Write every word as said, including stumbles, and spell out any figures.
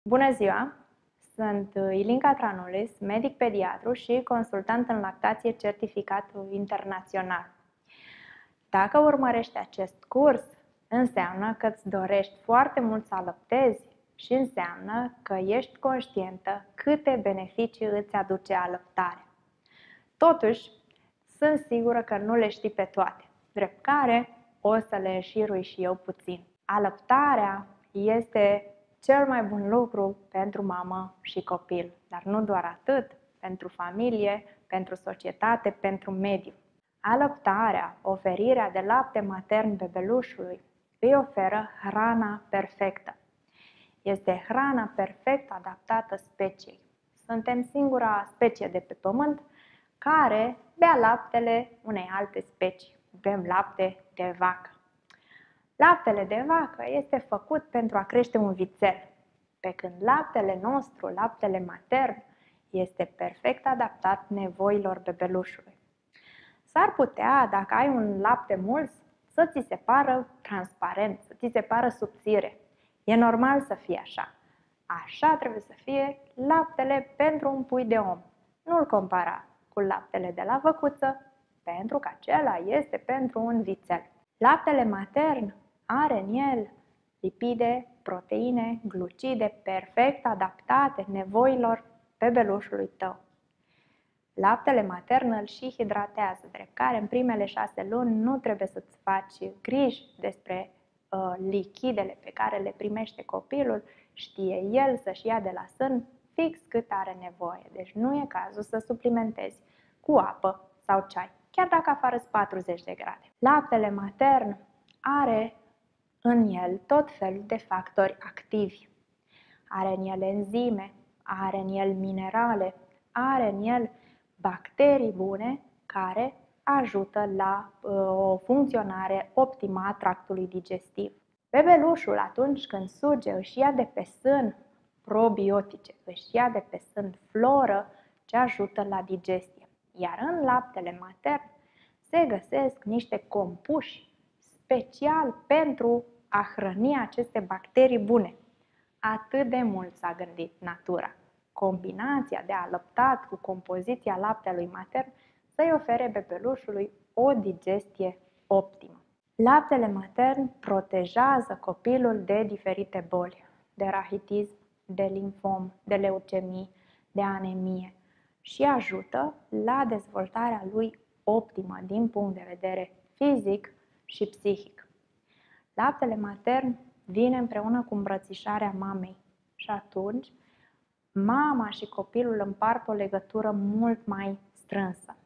Bună ziua! Sunt Ilinca Tranulis, medic pediatru și consultant în lactație certificat internațional. Dacă urmărești acest curs, înseamnă că îți dorești foarte mult să alăptezi și înseamnă că ești conștientă câte beneficii îți aduce alăptarea. Totuși, sunt sigură că nu le știi pe toate, drept care o să le înșirui și eu puțin. Alăptarea este cel mai bun lucru pentru mamă și copil, dar nu doar atât, pentru familie, pentru societate, pentru mediu. Alăptarea, oferirea de lapte matern bebelușului, îi oferă hrana perfectă. Este hrana perfect adaptată speciei. Suntem singura specie de pe pământ care bea laptele unei alte specii. Bem lapte de vacă. Laptele de vacă este făcut pentru a crește un vițel, pe când laptele nostru, laptele matern, este perfect adaptat nevoilor bebelușului. S-ar putea, dacă ai un lapte mult, să ți se pară transparent, să ți se pară subțire. E normal să fie așa. Așa trebuie să fie laptele pentru un pui de om. Nu-l compara cu laptele de la văcuță, pentru că acela este pentru un vițel. Laptele matern are în el lipide, proteine, glucide perfect adaptate nevoilor bebelușului tău. Laptele matern îl și hidratează, drept care în primele șase luni nu trebuie să-ți faci griji despre uh, lichidele pe care le primește copilul, știe el să-și ia de la sân fix cât are nevoie. Deci nu e cazul să suplimentezi cu apă sau ceai, chiar dacă afară sunt patruzeci de grade. Laptele matern are în el tot felul de factori activi. Are în el enzime, are în el minerale, are în el bacterii bune care ajută la uh, o funcționare optimă a tractului digestiv. Bebelușul, atunci când suge, își ia de pe sân probiotice, își ia de pe sân floră ce ajută la digestie. Iar în laptele matern se găsesc niște compuși special pentru a hrăni aceste bacterii bune. Atât de mult s-a gândit natura. Combinația de alăptat cu compoziția laptelui matern să-i ofere bebelușului o digestie optimă. Laptele matern protejează copilul de diferite boli, de rahitism, de limfom, de leucemie, de anemie și ajută la dezvoltarea lui optimă din punct de vedere fizic și psihic. Laptele matern vine împreună cu îmbrățișarea mamei și atunci mama și copilul împart o legătură mult mai strânsă.